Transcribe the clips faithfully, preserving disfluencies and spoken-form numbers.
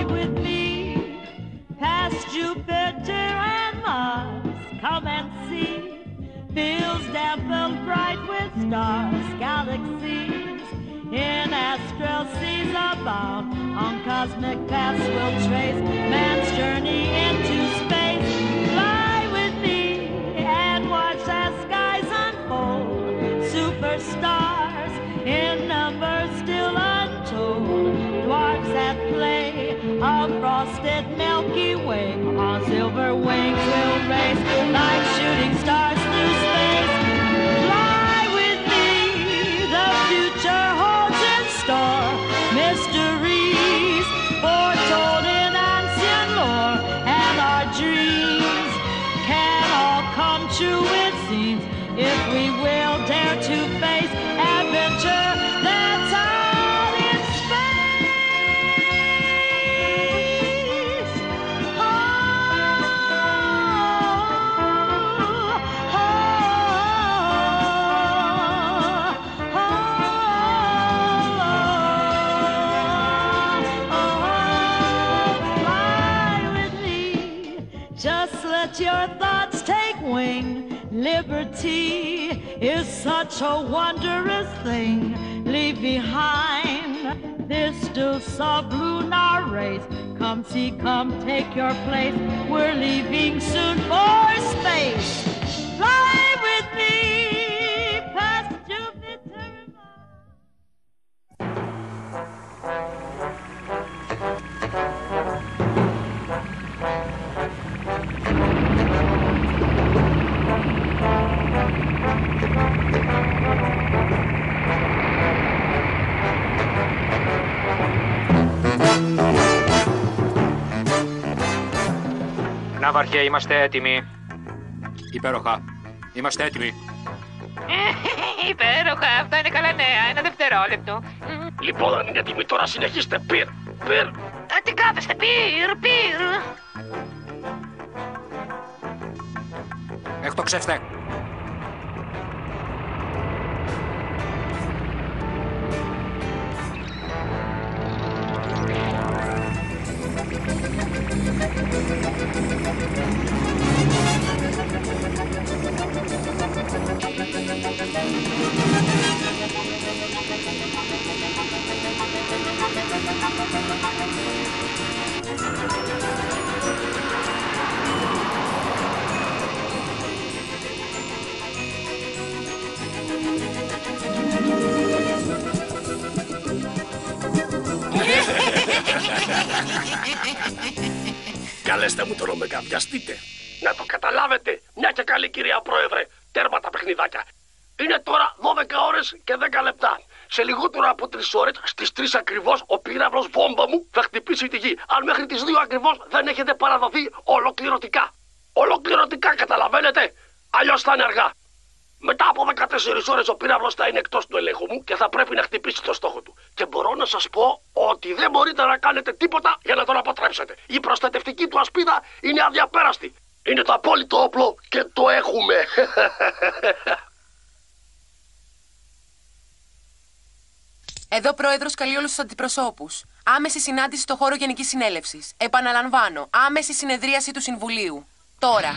with me past Jupiter and Mars. Come and see fields dappled bright with stars, galaxies in astral seas abound. On cosmic paths we'll trace man's journey into space. Fly with me and watch as skies unfold. Superstars in numbers still untold. Dwarfs at play, a frosted Milky Way. On silver wings we'll race like shooting stars through space. Fly with me, the future holds in store mysteries foretold in ancient lore, and our dreams can all come true, it seems, if we will dare to face adventure that's out in space. Oh, oh, oh, oh, fly with me. Just let your thoughts take wing. Liberty is such a wondrous thing. Leave behind this still soft lunar race. Come see, come take your place. We're leaving soon for space. Fly with me past Jupiter and Mars. Ναυαρχέ, είμαστε έτοιμοι. Υπέροχα. Είμαστε έτοιμοι. Υπέροχα. Αυτά είναι καλά νέα. Ένα δευτερόλεπτο. Λοιπόν, αν είναι έτοιμοι τώρα, συνεχίστε. Πυρ, πυρ. Α, τι κάθεστε. Πυρ, πυρ. Εκτοξεύστε. Καλέστε μου τον Ωμέγα, βιαστείτε. Να το καταλάβετε, μια και καλή κυρία Πρόεδρε, τέρμα τα παιχνιδάκια. Είναι τώρα δώδεκα ώρες και δέκα λεπτά. Σε λιγότερο από τρεις ώρες, στις τρεις ακριβώς, ο πύραυλος βόμβα μου θα χτυπήσει τη γη. Αν μέχρι τις δύο ακριβώς δεν έχετε παραδοθεί ολοκληρωτικά. Ολοκληρωτικά, καταλαβαίνετε. Αλλιώς θα είναι αργά. Μετά από δεκατέσσερις ώρες ο πύραυλος θα είναι εκτός του ελέγχου μου και θα πρέπει να χτυπήσει το στόχο του. Και μπορώ να σας πω ότι δεν μπορείτε να κάνετε τίποτα για να τον αποτρέψετε. Η προστατευτική του ασπίδα είναι αδιαπέραστη. Είναι το απόλυτο όπλο και το έχουμε. Εδώ πρόεδρος καλεί όλους τους αντιπροσώπους. Άμεση συνάντηση στο χώρο Γενικής Συνέλευσης. Επαναλαμβάνω, άμεση συνεδρίαση του Συμβουλίου. Τώρα.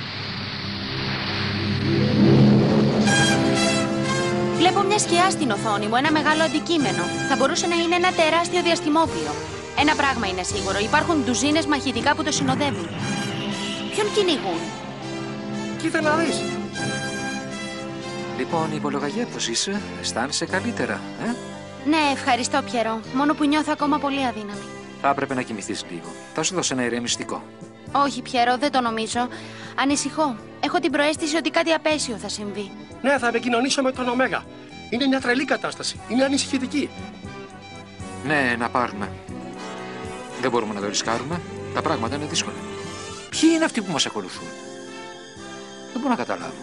Βλέπω μια σκιά στην οθόνη μου, ένα μεγάλο αντικείμενο. Θα μπορούσε να είναι ένα τεράστιο διαστημόπλιο. Ένα πράγμα είναι σίγουρο, υπάρχουν ντουζίνες μαχητικά που το συνοδεύουν. Ποιον κυνηγούν? Κοίτα να δεις. Λοιπόν, υπολογαγέ, πώς είσαι, αισθάνεσαι καλύτερα, ε? Ναι, ευχαριστώ, Πιερό. Μόνο που νιώθω ακόμα πολύ αδύναμη. Θα έπρεπε να κοιμηθείς λίγο. Θα σου δώσω ένα ηρεμιστικό. Όχι, Πιερό, δεν το νομίζω. Ανησυχώ. Έχω την προαίσθηση ότι κάτι απέσιο θα συμβεί. Ναι, θα επικοινωνήσω με τον Ωμέγα. Είναι μια τρελή κατάσταση. Είναι ανησυχητική. Ναι, να πάρουμε. Δεν μπορούμε να το ρισκάρουμε. Τα πράγματα είναι δύσκολα. Ποιοι είναι αυτοί που μας ακολουθούν? Δεν μπορώ να καταλάβω.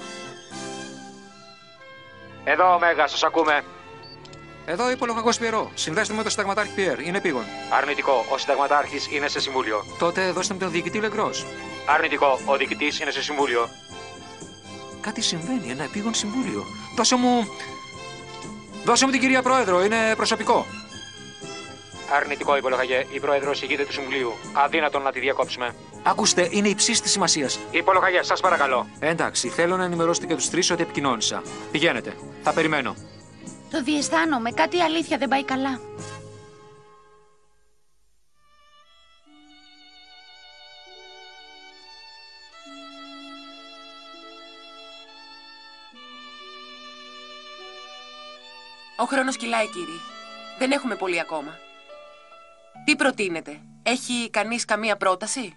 Εδώ, Ωμέγα, σας ακούμε. Εδώ υπολογαγός Πιερό. Συνδέστε με τον συνταγματάρχη Πιέρ. Είναι επίγον. Αρνητικό. Ο συνταγματάρχης είναι σε συμβούλιο. Τότε δώστε με τον διοικητή Λεγκρός. Αρνητικό. Ο διοικητής είναι σε συμβούλιο. Κάτι συμβαίνει. Ένα επίγον συμβούλιο. Δώσε μου. Δώσε μου την κυρία Πρόεδρο. Είναι προσωπικό. Αρνητικό, υπολογαγέ. Η πρόεδρος ηγείται του Συμβουλίου. Αδύνατον να τη διακόψουμε. Ακούστε, είναι υψής της σημασίας. Υπολογαγέ, σας παρακαλώ. Εντάξει, θέλω να ενημερώσετε και τους τρεις ότι επικοινώνησα. Πηγαίνετε. Θα περιμένω. Το διαισθάνομαι. Κάτι η αλήθεια δεν πάει καλά. Ο χρόνος κυλάει, κύριε. Δεν έχουμε πολύ ακόμα. Τι προτείνετε? Έχει κανείς καμία πρόταση?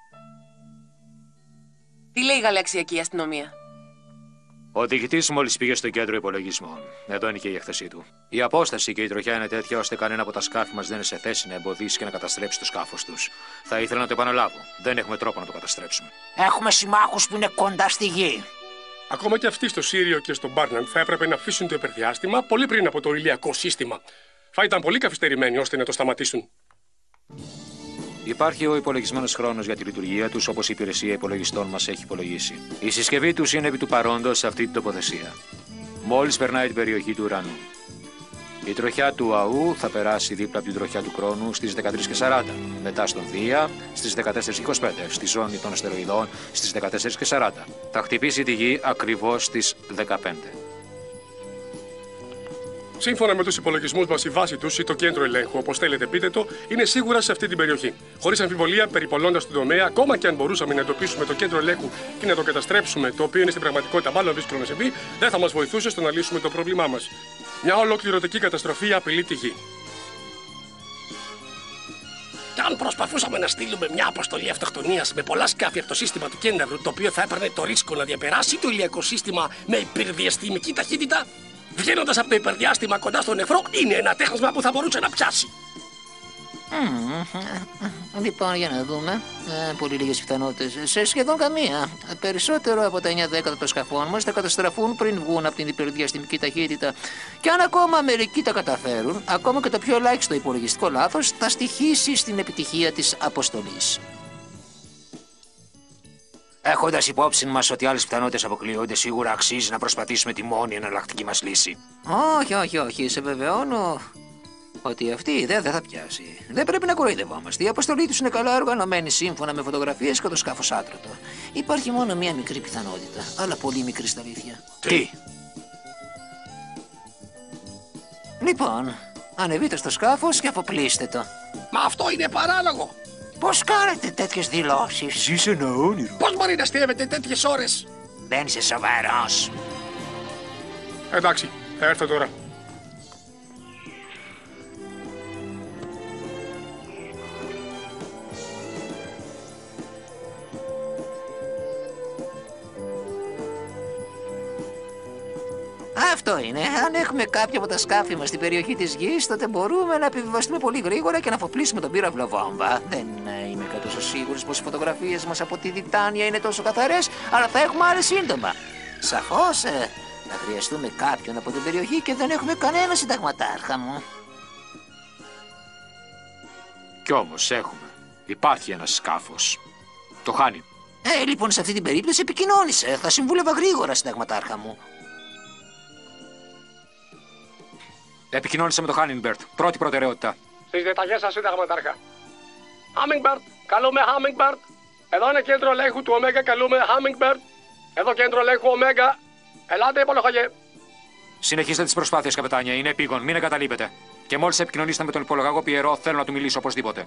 Τι λέει η γαλαξιακή αστυνομία? Ο διοικητής μόλις πήγε στο κέντρο υπολογισμών. Εδώ είναι και η έκθεσή του. Η απόσταση και η τροχιά είναι τέτοια ώστε κανένα από τα σκάφη μας δεν είναι σε θέση να εμποδίσει και να καταστρέψει το σκάφος τους. Θα ήθελα να το επαναλάβω. Δεν έχουμε τρόπο να το καταστρέψουμε. Έχουμε συμμάχους που είναι κοντά στη γη. Ακόμα και αυτοί στο Σύριο και στο Μπάρναντ θα έπρεπε να αφήσουν το υπερδιάστημα πολύ πριν από το ηλιακό σύστημα. Θα ήταν πολύ καθυστερημένοι ώστε να το σταματήσουν. Υπάρχει ο υπολογισμένος χρόνος για τη λειτουργία τους, όπως η υπηρεσία υπολογιστών μας έχει υπολογίσει. Η συσκευή τους είναι επί του παρόντος σε αυτή την τοποθεσία. Μόλις περνάει την περιοχή του ουρανού. Η τροχιά του ΑΟΥ θα περάσει δίπλα από την τροχιά του χρόνου στις δεκατρείς και σαράντα. Μετά στον Δία στις δεκατέσσερις και είκοσι πέντε. Στη ζώνη των αστεροειδών στις δεκατέσσερις και σαράντα. Θα χτυπήσει τη γη ακριβώς στις δεκαπέντε. Σύμφωνα με τους υπολογισμούς μας, η βάση τους ή το κέντρο ελέγχου, όπως θέλετε πείτε το, είναι σίγουρα σε αυτή την περιοχή. Χωρίς αμφιβολία, περιπολώντας τον τομέα, ακόμα και αν μπορούσαμε να εντοπίσουμε το κέντρο ελέγχου και να το καταστρέψουμε, το οποίο είναι στην πραγματικότητα μάλλον δύσκολο να συμβεί, δεν θα μας βοηθούσε στο να λύσουμε το πρόβλημά μας. Μια ολοκληρωτική καταστροφή απειλεί τη γη. Και αν προσπαθούσαμε να στείλουμε μια αποστολή αυτοκτονίας με πολλά σκάφη από το σύστημα του Κένταβρου, το οποίο θα έπαιρνε το ρίσκο να διαπεράσει το ηλιακό σύστημα με υπερδιαστημική ταχύτητα, βγαίνοντας από το υπερδιάστημα κοντά στον νεφρό, είναι ένα τέχνασμα που θα μπορούσε να πιάσει. Mm, λοιπόν, για να δούμε. Ε, πολύ λίγες πιθανότητες. Σε σχεδόν καμία. Περισσότερο από τα εννιά δέκατα των σκαφών μας θα καταστραφούν πριν βγουν από την υπερδιαστημική ταχύτητα. Και αν ακόμα μερικοί τα καταφέρουν, ακόμα και το πιο ελάχιστο υπολογιστικό λάθος θα στοιχήσει στην επιτυχία της αποστολής. Έχοντας υπόψη μας ότι άλλες πιθανότητες αποκλείονται, σίγουρα αξίζει να προσπαθήσουμε τη μόνη εναλλακτική μας λύση. Όχι, όχι, όχι. Σε βεβαιώνω ότι αυτή η ιδέα δεν θα πιάσει. Δεν πρέπει να κοροϊδευόμαστε. Η αποστολή τους είναι καλά οργανωμένη σύμφωνα με φωτογραφίες και το σκάφος άτρωτο. Υπάρχει μόνο μία μικρή πιθανότητα, αλλά πολύ μικρή στα αλήθεια. Τι? Λοιπόν, ανεβείτε στο σκάφος και αποπλήστε το. Μα αυτό είναι παράλογο. Πώς κάνετε τέτοιες δηλώσεις? Ζεις ένα όνειρο. Πώς μπορεί να αστείευετε τέτοιες ώρες? Δεν είσαι σοβαρός. Εντάξει, θα έρθω τώρα. Αυτό είναι. Αν έχουμε κάποια από τα σκάφη μας στην περιοχή της γης, τότε μπορούμε να επιβιβαστούμε πολύ γρήγορα και να αποπλήσουμε τον πύραυλο βόμβα. Δεν είμαι και τόσο σίγουρος πως οι φωτογραφίες μας από τη Διτάνια είναι τόσο καθαρές, αλλά θα έχουμε άλλες σύντομα. Σαφώς ε, θα χρειαστούμε κάποιον από την περιοχή και δεν έχουμε κανένα συνταγματάρχα μου. Κι όμως έχουμε. Υπάρχει ένα σκάφος. Το χάνει. Ε, λοιπόν, σε αυτή την περίπτωση επικοινώνησε. Θα συμβούλευα γρήγορα, συνταγματάρχα μου. Επικοινώνησε με το Χάνινγκμπερτ. Πρώτη προτεραιότητα. Στις διαταγές σας, συνταγματάρχα. Hummingbird, καλούμε Hummingbird. Εδώ είναι κέντρο ελέγχου του Ωμέγα, καλούμε Hummingbird. Εδώ κέντρο ελέγχου Ωμέγα. Ελάτε, υπολογαγέ. Συνεχίστε τις προσπάθειες, καπετάνια. Είναι επίγον. Μην εγκαταλείπετε. Και μόλις επικοινωνήσετε με τον υπολογαγό Πιερό, θέλω να του μιλήσω οπωσδήποτε.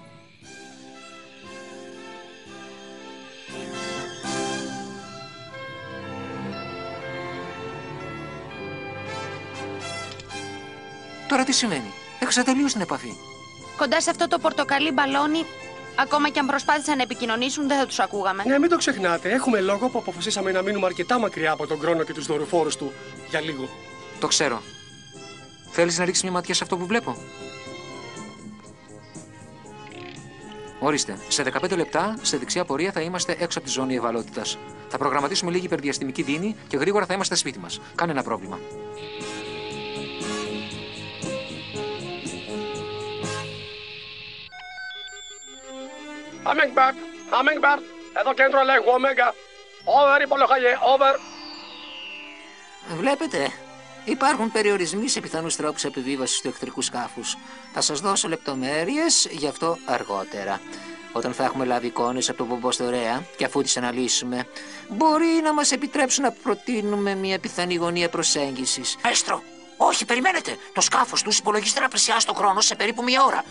Τώρα τι σημαίνει? Έχασα τελείως την επαφή. Κοντά σε αυτό το πορτοκαλί μπαλόνι, ακόμα και αν προσπάθησαν να επικοινωνήσουν, δεν θα τους ακούγαμε. Ναι, μην το ξεχνάτε. Έχουμε λόγο που αποφασίσαμε να μείνουμε αρκετά μακριά από τον Κρόνο και τους δορυφόρους του. Για λίγο. Το ξέρω. Θέλεις να ρίξεις μια ματιά σε αυτό που βλέπω? Ορίστε, σε δεκαπέντε λεπτά, σε δεξιά πορεία θα είμαστε έξω από τη ζώνη ευαλότητας. Θα προγραμματίσουμε λίγη υπερδιαστημική δίνη και γρήγορα θα είμαστε σπίτι μας. Κανένα πρόβλημα. Hummingbird, Hummingbird, εδώ κέντρο ελέγχου Ωμέγα. Over, υπολογαγέ, over. Βλέπετε, Υπάρχουν περιορισμοί σε πιθανούς τρόπους επιβίβασης του εχθρικού σκάφους. Θα σας δώσω λεπτομέρειες γι' αυτό αργότερα. Όταν θα έχουμε λάβει εικόνες από το Βομποστορέα και αφού τις αναλύσουμε, μπορεί να μας επιτρέψουν να προτείνουμε μια πιθανή γωνία προσέγγισης. Μέστρο, όχι, περιμένετε. Το σκάφος τους υπολογίζεται να πλησιάσει το χρόνο σε περίπου μία ώρα.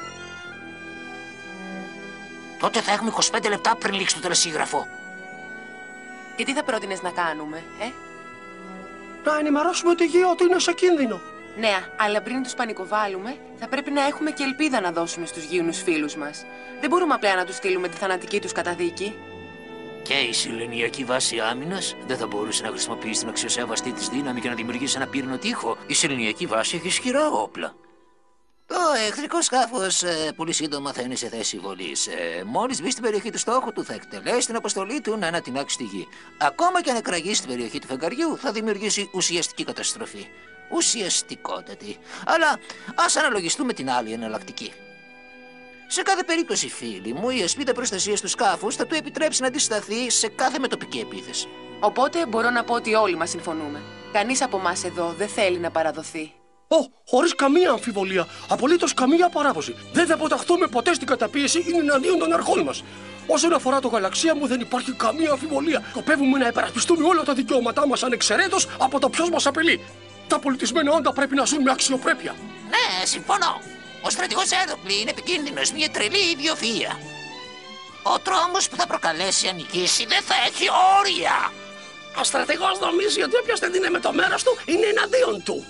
Τότε θα έχουμε είκοσι πέντε λεπτά πριν λήξει το τελεσίγραφο. Και τι θα πρότεινες να κάνουμε, ε? Να ενημερώσουμε τη γη ότι είναι σε κίνδυνο. Ναι, αλλά πριν τους πανικοβάλουμε, θα πρέπει να έχουμε και ελπίδα να δώσουμε στους γήινους φίλους μας. Δεν μπορούμε απλά να τους στείλουμε τη θανατική τους καταδίκη. Και η Σεληνιακή Βάση Άμυνας δεν θα μπορούσε να χρησιμοποιήσει την αξιοσέβαστή της δύναμη και να δημιουργήσει ένα πύρινο τοίχο. Η Σεληνιακή Βάση έχει ισχυρά όπλα. Το εχθρικό σκάφος ε, πολύ σύντομα θα είναι σε θέση βολής. Ε, μόλις μπει στην περιοχή του στόχου του, θα εκτελέσει την αποστολή του να ανατινάξει τη γη. Ακόμα και αν εκραγεί στην περιοχή του φεγγαριού, θα δημιουργήσει ουσιαστική καταστροφή. Ουσιαστικότατη. Αλλά ας αναλογιστούμε την άλλη εναλλακτική. Σε κάθε περίπτωση, φίλοι μου, η ασπίδα προστασίας του σκάφους θα του επιτρέψει να αντισταθεί σε κάθε μετοπική επίθεση. Οπότε μπορώ να πω ότι όλοι μας συμφωνούμε. Κανείς από εμάς εδώ δεν θέλει να παραδοθεί. Ω, χωρίς καμία αμφιβολία, απολύτως καμία παράβαση. Δεν θα αποταχθούμε ποτέ στην καταπίεση ή εναντίον των αρχών μας. Όσον αφορά το γαλαξία μου, δεν υπάρχει καμία αμφιβολία. Σκοπεύουμε να υπερασπιστούμε όλα τα δικαιώματά μας ανεξαιρέτως από το ποιος μας απειλεί. Τα πολιτισμένα όντα πρέπει να ζουν με αξιοπρέπεια. Ναι, συμφωνώ. Ο στρατηγός Έδοκλη είναι επικίνδυνος, μια τρελή ιδιοφυΐα. Ο τρόμος που θα προκαλέσει αν νικήσει δεν θα έχει όρια. Ο στρατηγός νομίζει ότι όποιος δεν είναι με το μέρος του είναι εναντίον του.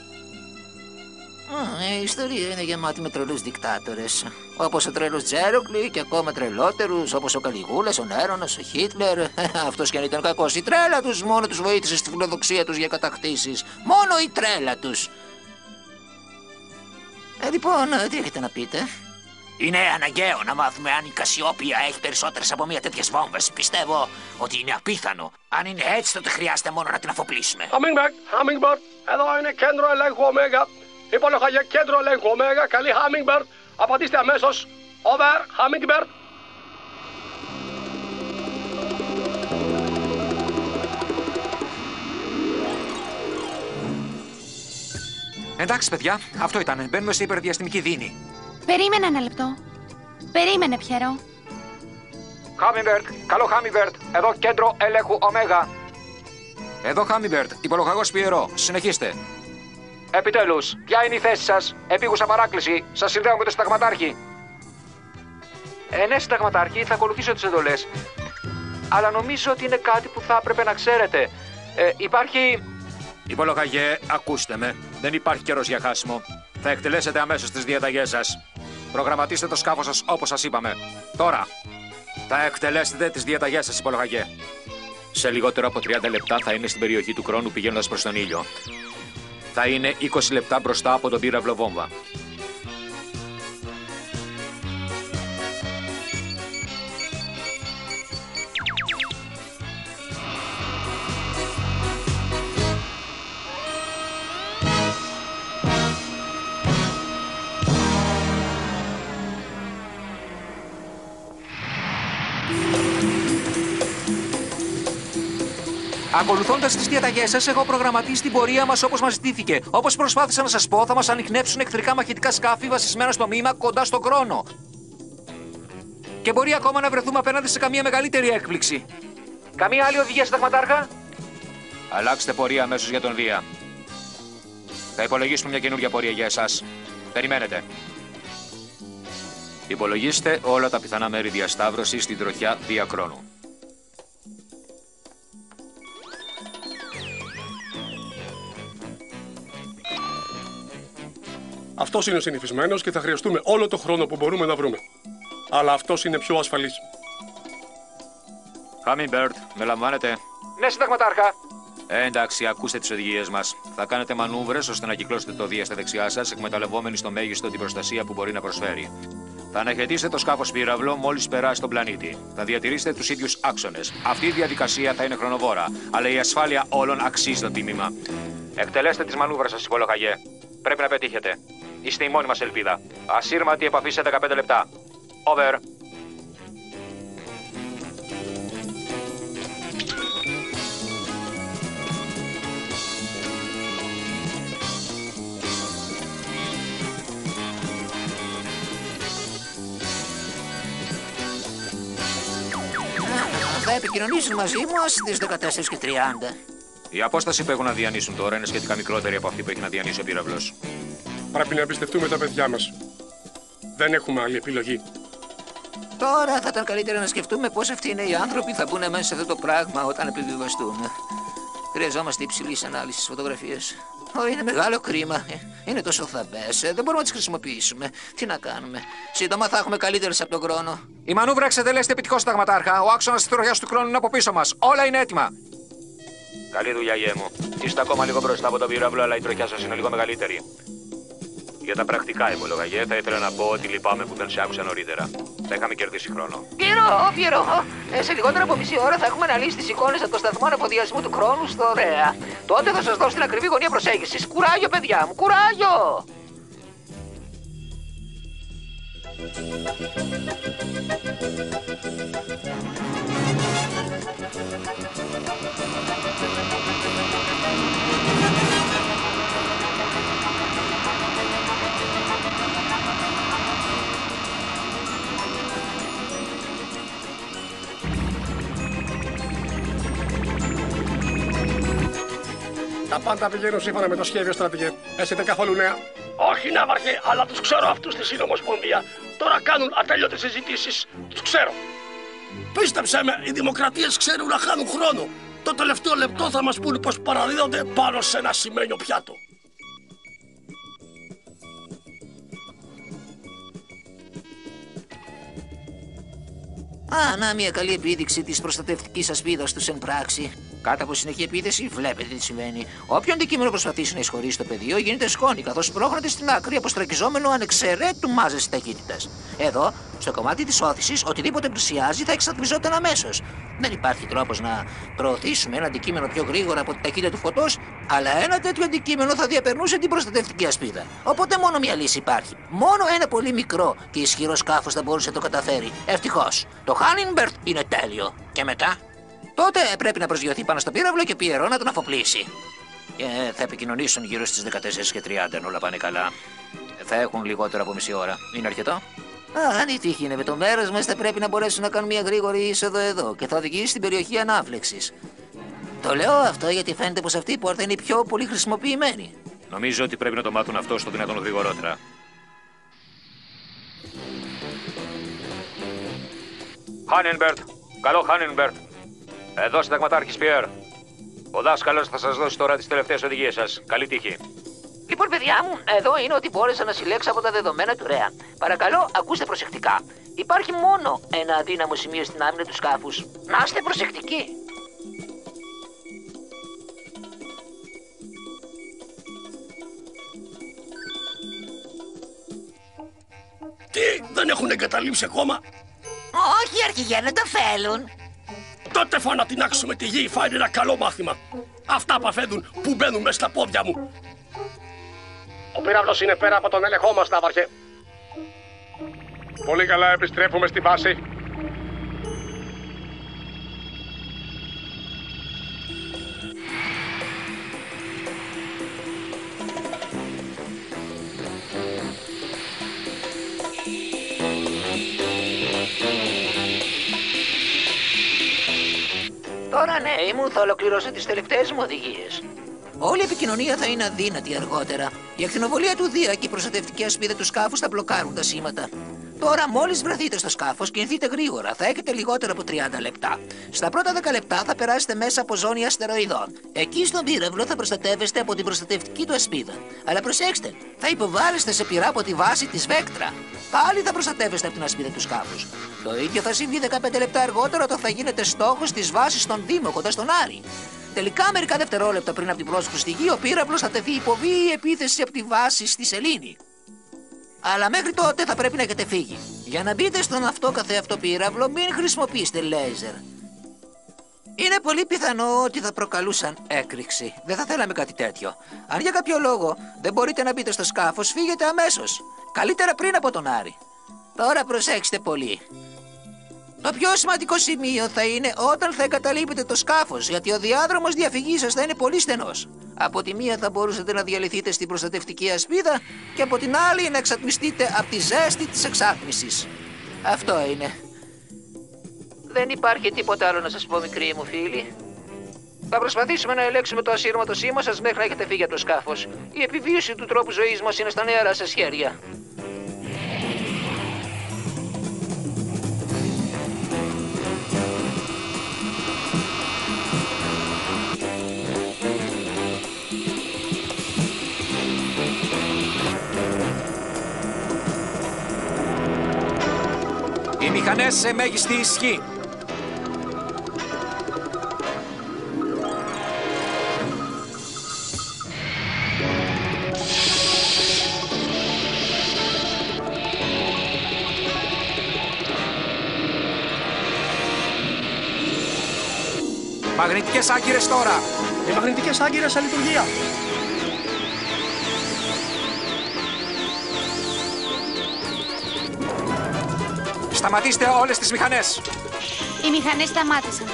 Η ιστορία είναι γεμάτη με τρελούς δικτάτορες. Όπως ο τρελός Τζέροκλι και ακόμα τρελότερους, όπως ο Καλιγούλας, ο Νέρονας, ο Χίτλερ. Αυτός κι αν ήταν κακός, η τρέλα τους μόνο τους βοήθησε στη φιλοδοξία τους για κατακτήσεις. Μόνο η τρέλα τους. Ε, λοιπόν, τι έχετε να πείτε? Είναι αναγκαίο να μάθουμε αν η Κασιόπια έχει περισσότερες από μία τέτοιες βόμβες. Πιστεύω ότι είναι απίθανο. Αν είναι έτσι, τότε χρειάζεται μόνο να την αφοπλίσουμε. Hummingbird, Hummingbird, εδώ είναι κέντρο ελέγχου Ωμέγα. Υπόλογα για κέντρο ελέγχου Ωμέγα. Καλή Hummingbird. Απαντήστε αμέσως. Over, Hummingbird. Εντάξει, παιδιά, αυτό ήταν. Μπαίνουμε σε υπερδιαστημική δίνη. Περίμενε ένα λεπτό. Περίμενε, Πιέρο. Hummingbird, καλό Hummingbird. Εδώ κέντρο ελέγχου Ωμέγα. Εδώ Hummingbird, υπολογαγός Πιερό. Συνεχίστε. Επιτέλους, ποια είναι η θέση σας? Επίγουσα παράκληση. Σας συνδέω με τον συνταγματάρχη. Ε, ναι, συνταγματάρχη, θα ακολουθήσω τις εντολές. Αλλά νομίζω ότι είναι κάτι που θα έπρεπε να ξέρετε. Ε, υπάρχει... Υπολογαγέ, ακούστε με. Δεν υπάρχει καιρός για χάσιμο. Θα εκτελέσετε αμέσως τις διαταγές σας. Προγραμματίστε το σκάφος σας όπως σας είπαμε. Τώρα, θα εκτελέσετε τις διαταγές σας, υπολογαγέ. Σε λιγότερο από τριάντα λεπτά θα είναι στην περιοχή του Κρόνου πηγαίνοντας προς τον ήλιο. Θα είναι είκοσι λεπτά μπροστά από τον πύραυλο βόμβα. Ακολουθώντας τις διαταγές σας, έχω προγραμματίσει την πορεία μας όπως μας ζητήθηκε. Όπως προσπάθησα να σας πω, θα μας ανιχνεύσουν εχθρικά μαχητικά σκάφη βασισμένα στο μήμα κοντά στον Κρόνο. Και μπορεί ακόμα να βρεθούμε απέναντι σε καμία μεγαλύτερη έκπληξη. Καμία άλλη οδηγία, συνταγματάρχα? Αλλάξτε πορεία αμέσως για τον Δία. Θα υπολογίσουμε μια καινούργια πορεία για εσάς. Περιμένετε. Υπολογίστε όλα τα πιθανά μέρη διασταύρωσης στην τροχιά Δία Κρόνου. Αυτός είναι ο συνηθισμένος και θα χρειαστούμε όλο το χρόνο που μπορούμε να βρούμε. Αλλά αυτός είναι πιο ασφαλής. Hummingbird, με λαμβάνετε? Ναι, συνταγματάρχα. Ε, εντάξει, ακούστε τις οδηγίες μας. Θα κάνετε μανούβρες ώστε να κυκλώσετε το Δία στα δεξιά σας, εκμεταλλευόμενοι στο μέγιστο την προστασία που μπορεί να προσφέρει. Θα αναχαιτήσετε το σκάφος πύραυλο μόλις περάσει τον πλανήτη. Θα διατηρήσετε τους ίδιους άξονες. Αυτή η διαδικασία θα είναι χρονοβόρα, αλλά η ασφάλεια όλων αξίζει το τίμημα. Εκτελέστε τις μανούβρες σας, υπολογαγέ. Πρέπει να πετύχετε. Είστε η μόνη μας ελπίδα. Ασύρματη επαφή σε δεκαπέντε λεπτά. Over. θα επικοινωνήσουν μαζί μας στις δεκατέσσερις και τριάντα. Η απόσταση που έχουν να διανύσουν τώρα είναι σχετικά μικρότερη από αυτή που έχει να διανύσει ο πύραυλος. Πρέπει να εμπιστευτούμε τα παιδιά μας. Δεν έχουμε άλλη επιλογή. Τώρα θα ήταν καλύτερα να σκεφτούμε πώς αυτοί είναι οι άνθρωποι θα μπουν μέσα σε αυτό το πράγμα όταν επιβιβαστούν. Χρειαζόμαστε υψηλής ανάλυσης φωτογραφίες. Ω, είναι μεγάλο κρίμα. Είναι τόσο θαμπές. Δεν μπορούμε να τις χρησιμοποιήσουμε. Τι να κάνουμε. Σύντομα θα έχουμε καλύτερες από τον χρόνο. Η μανούβρα εξετελέστε επιτυχώς, Συνταγματάρχα. Ο άξονας της τροχιάς του χρόνου είναι από πίσω μας. Όλα είναι έτοιμα. Καλή δουλειά, γέ μου. Είστε ακόμα λίγο μπροστά από τον πύραυλο, αλλά η τροχιά σας είναι λίγο μεγαλύτερη. Για τα πρακτικά, υπόλογα, γέ, θα ήθελα να πω ότι λυπάμαι που δεν σε άκουσα νωρίτερα. Θα είχαμε κερδίσει χρόνο. Πιερό, Πιερό. Ε, σε λιγότερο από μισή ώρα θα έχουμε αναλύσει τις εικόνες από το σταθμό αναφοδιασμού του χρόνου στο ΡΕΑ. Τότε θα σας δώσω την ακριβή γωνία προσέγγισης. Κουράγιο, παιδιά μου, κουράγιο! Τα πάντα πηγαίνουν σύμφωνα με το σχέδιο, στρατηγέ. Έχετε καθόλου νέα? Όχι, ναύαρχε, αλλά τους ξέρω αυτούς στη Συνομοσπονδία. Τώρα κάνουν ατέλειωτες συζητήσεις. Τους ξέρω. Πίστεψέ με, οι δημοκρατίες ξέρουν να χάνουν χρόνο. Το τελευταίο λεπτό θα μας πούν πως παραδίδονται πάνω σε ένα σημαίνιο πιάτο. Α, να μια καλή επίδειξη της προστατευτικής ασπίδας τους εν πράξη. Κάτω από συνεχή επίθεση, βλέπετε τι συμβαίνει. Όποιο αντικείμενο προσπαθήσει να εισχωρήσει το πεδίο γίνεται σκόνη, καθώς πρόχνεται στην άκρη αποστρακιζόμενο ανεξαιρέτου μάζες ταχύτητας. Εδώ, στο κομμάτι της όθησης, οτιδήποτε πλησιάζει θα εξατμιζόταν αμέσως. Δεν υπάρχει τρόπος να προωθήσουμε ένα αντικείμενο πιο γρήγορα από την ταχύτητα του φωτός, αλλά ένα τέτοιο αντικείμενο θα διαπερνούσε την προστατευτική ασπίδα. Οπότε μόνο μια λύση υπάρχει. Μόνο ένα πολύ μικρό και ισχυρό σκάφος θα μπορούσε να το καταφέρει. Ευτυχώς. Το Hummingbird είναι τέλειο. Και μετά? Τότε πρέπει να προσγειωθεί πάνω στο πύραυλο και Πιερό να τον αφοπλίσει. Ε, θα επικοινωνήσουν γύρω στις δεκατέσσερις και τριάντα, αν όλα πάνε καλά. Θα έχουν λιγότερο από μισή ώρα. Είναι αρκετό? Α, αν η τύχη είναι με το μέρος μας, θα πρέπει να μπορέσουν να κάνουν μια γρήγορη είσοδο εδώ και θα οδηγήσει στην περιοχή ανάφλεξης. Το λέω αυτό γιατί φαίνεται πως αυτή η πόρτα είναι η πιο πολύ χρησιμοποιημένη. Νομίζω ότι πρέπει να το μάθουν αυτό στο δυνατόν γρηγορότερα. Hummingbird. Καλό Hummingbird. Εδώ, Συνταγματάρχης Πιέρ. Ο δάσκαλος θα σας δώσει τώρα τις τελευταίες οδηγίες σας. Καλή τύχη. Λοιπόν, παιδιά μου, εδώ είναι ό,τι μπόρεσα να συλλέξω από τα δεδομένα του ΡΕΑ. Παρακαλώ, ακούστε προσεκτικά. Υπάρχει μόνο ένα αδύναμο σημείο στην άμυνα του σκάφους. Να είστε προσεκτικοί. Τι, δεν έχουν εγκαταλείψει ακόμα? Όχι, αρχηγέ, δεν το θέλουν. Τότε φάω να τεινάξουμε τη γη, θα είναι ένα καλό μάθημα. Αυτά παθαίνουν που μπαίνουν μες στα πόδια μου. Ο πύραυλος είναι πέρα από τον έλεγχό μας, ναύαρχε. Πολύ καλά, επιστρέφουμε στη βάση. Τώρα, νέοι μου, θα ολοκληρώσω τις τελευταίες μου οδηγίες. Όλη η επικοινωνία θα είναι αδύνατη αργότερα. Η ακτινοβολία του Δία και η προστατευτική ασπίδα του σκάφους θα μπλοκάρουν τα σήματα. Τώρα, μόλις βρεθείτε στο σκάφος, κινηθείτε γρήγορα. Θα έχετε λιγότερο από τριάντα λεπτά. Στα πρώτα δέκα λεπτά θα περάσετε μέσα από ζώνη αστεροειδών. Εκεί στον πύραυλο θα προστατεύεστε από την προστατευτική του ασπίδα. Αλλά προσέξτε, θα υποβάλλεστε σε πυρά από τη βάση της Βέκτρα. Πάλι θα προστατεύεστε από την ασπίδα του σκάφους. Το ίδιο θα συμβεί δεκαπέντε λεπτά αργότερα όταν θα γίνετε στόχος της βάσης στον Δήμο κοντά στον Άρη. Τελικά, μερικά δευτερόλεπτα πριν από την πρόσκληση στη γη, ο πύραυλος θα τεθεί υποβίη επίθεση από τη βάση στη Σελήνη. Αλλά μέχρι τότε θα πρέπει να έχετε φύγει. Για να μπείτε στον αυτό καθεαυτό πύραυλο, μην χρησιμοποιήσετε λέιζερ. Είναι πολύ πιθανό ότι θα προκαλούσαν έκρηξη. Δεν θα θέλαμε κάτι τέτοιο. Αν για κάποιο λόγο δεν μπορείτε να μπείτε στο σκάφος, φύγετε αμέσως. Καλύτερα πριν από τον Άρη. Τώρα προσέξτε πολύ. Το πιο σημαντικό σημείο θα είναι όταν θα εγκαταλείπετε το σκάφος, γιατί ο διάδρομος διαφυγής σας θα είναι πολύ στενός. Από τη μία θα μπορούσατε να διαλυθείτε στην προστατευτική ασπίδα και από την άλλη να εξατμιστείτε από τη ζέστη της εξάτμισης. Αυτό είναι. Δεν υπάρχει τίποτα άλλο να σας πω, μικροί μου φίλοι. Θα προσπαθήσουμε να ελέγξουμε το ασύρματο σήμα σας μέχρι να έχετε φύγει από το σκάφος. Η επιβίωση του τρόπου ζωής μας είναι στα νεαρά σας χέρια. Οι μηχανές σε μέγιστη ισχύ. Μαγνητικές άγκυρες τώρα. Οι μαγνητικές άγκυρες σε λειτουργία. Σταματήστε όλες τις μηχανές. Οι μηχανές σταμάτησαν.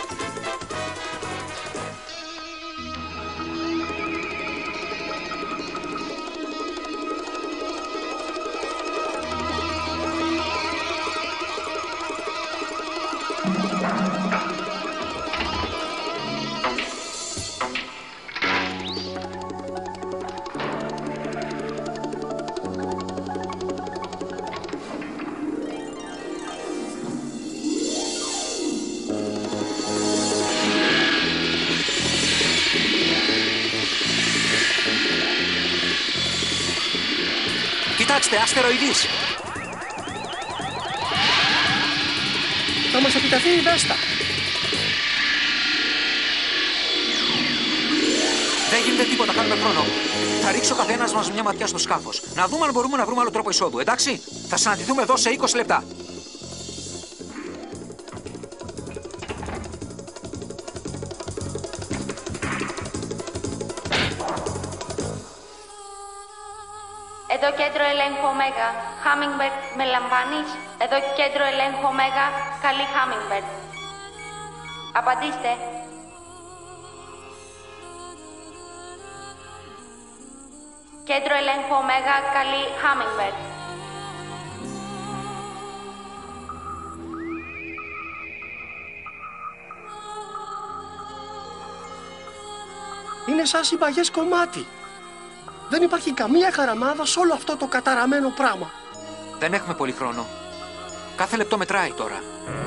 Κοιτάξτε, αστεροειδής. Θα μας επιτεθεί η Βέστα. Δεν γίνεται τίποτα, κάνουμε χρόνο. Θα ρίξει ο καθένας μας μια ματιά στο σκάφος. Να δούμε αν μπορούμε να βρούμε άλλο τρόπο εισόδου, εντάξει. Θα συναντηθούμε εδώ σε είκοσι λεπτά. Εδώ κέντρο ελέγχου Ωμέγα. Hummingbird, με λαμβάνεις? Εδώ κέντρο ελέγχου Ωμέγα. Καλή Hummingbird. Απαντήστε. Κέντρο ελέγχου Ωμέγα. Καλή Hummingbird. Είναι σαν συμπαγές κομμάτι. Δεν υπάρχει καμία χαραμάδα σε όλο αυτό το καταραμένο πράγμα. Δεν έχουμε πολύ χρόνο. Κάθε λεπτό μετράει τώρα.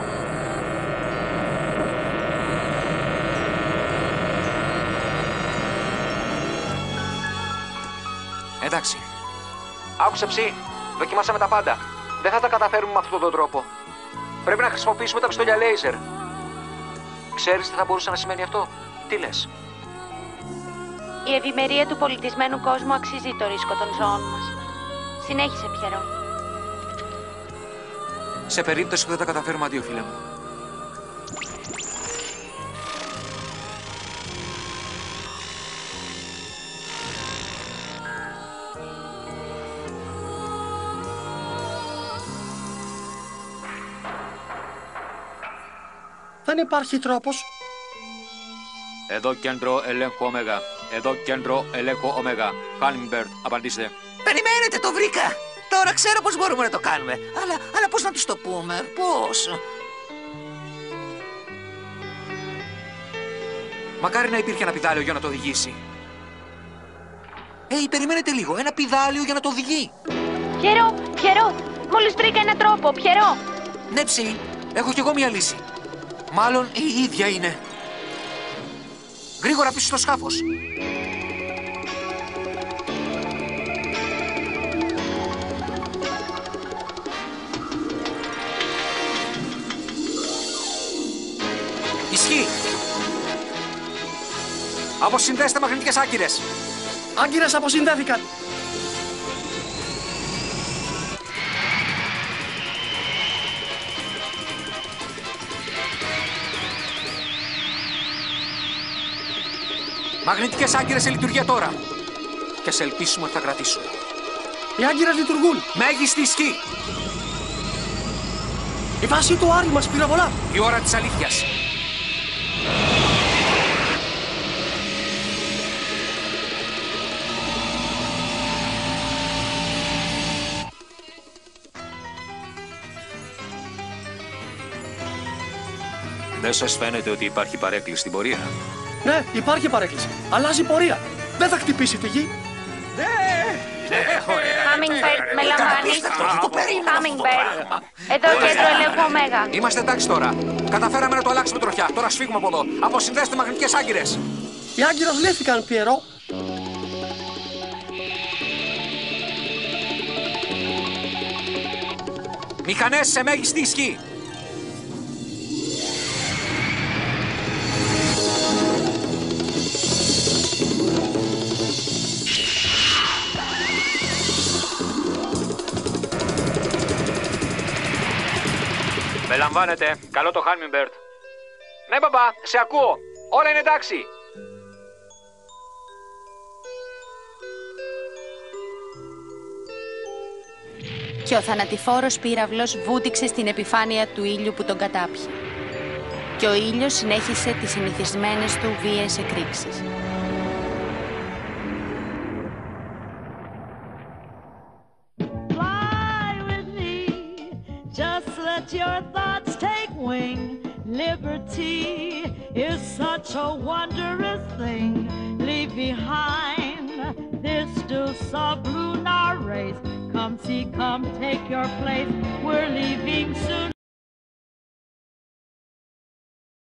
Εντάξει. Άκουσε ψή. Δοκιμάσαμε τα πάντα. Δεν θα τα καταφέρουμε με αυτόν τον τρόπο. Πρέπει να χρησιμοποιήσουμε τα πιστόλια λέιζερ. Ξέρεις τι θα μπορούσε να σημαίνει αυτό? Τι λες? Η ευημερία του πολιτισμένου κόσμου αξίζει το ρίσκο των ζώων μας. Συνέχισε, Πιερό. Σε περίπτωση που δεν τα καταφέρουμε, αντίο, φίλε μου. Δεν υπάρχει τρόπος. Εδώ κέντρο ελέγχου Ωμέγα. Εδώ κέντρο ελέγχου Ωμέγα. Hummingbird, απαντήστε. Περιμένετε, το βρήκα. Τώρα ξέρω πώς μπορούμε να το κάνουμε. Αλλά, αλλά πώς να τους το πούμε, πώς. Μακάρι να υπήρχε ένα πηδάλιο για να το οδηγήσει. Ε, περιμένετε λίγο. Ένα πηδάλιο για να το οδηγεί. Πιερό, Πιερό, μόλις βρήκα έναν τρόπο, Πιερό. Ναι, ψή. Έχω κι εγώ μια λύση. Μάλλον η ίδια είναι. Γρήγορα πίσω στο σκάφος. Ισχύει. Αποσυνδέστε μαγνητικές άγκυρες. Άγκυρες αποσυνδέθηκαν. Μαγνητικές άγκυρες σε λειτουργία τώρα. Και σε ελπίσουμε ότι θα κρατήσουν. Οι άγκυρες λειτουργούν. Μέγιστη ισχύ. Η βάση του Άρη μας πυροβολά. Η ώρα της αλήθειας. Δεν σας φαίνεται ότι υπάρχει παρέκκληση στην πορεία? Ναι, υπάρχει παρέκκληση. Αλλάζει πορεία. Δεν θα χτυπήσει τη γη. Hummingbird, με λαμβάνεις? Hummingbird. Εδώ κέντρο ελέγχου Ωμέγα. Είμαστε εντάξει τώρα. Καταφέραμε να το αλλάξουμε τροχιά. Τώρα σφίγγουμε από εδώ. Αποσυνδέστε μαγνητικές άγκυρες. Οι άγκυρες λύθηκαν, Πιερό. Μηχανές σε μέγιστη ισχύ. Με λαμβάνετε. Καλό το Hummingbird. Ναι, μπαμπά, σε ακούω. Όλα είναι εντάξει. Και ο θανατηφόρος πύραυλος βούτυξε στην επιφάνεια του ήλιου που τον κατάπιε. Και ο ήλιος συνέχισε τις συνηθισμένες του βίαιες εκρήξεις. Let your thoughts take wing. Liberty is such a wondrous thing. Leave behind this deuce of lunar race. Come see, come take your place. We're leaving soon.